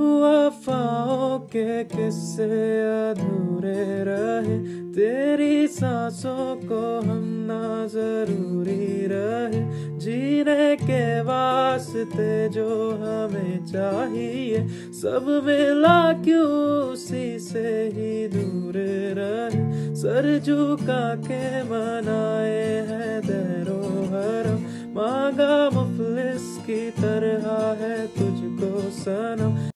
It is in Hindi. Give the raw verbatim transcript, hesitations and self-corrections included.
बेवफाओं के किस्से अधूरे रहे, तेरी सांसों को हम ना जरूरी रहे, जीने के वास्ते जो हमें चाहिए सब मिला क्यों उसी से ही दूर रहे। सर झुका के मनाए हैं दैरो हरम, मांगा मुफलिस की तरह है तुझको सनम,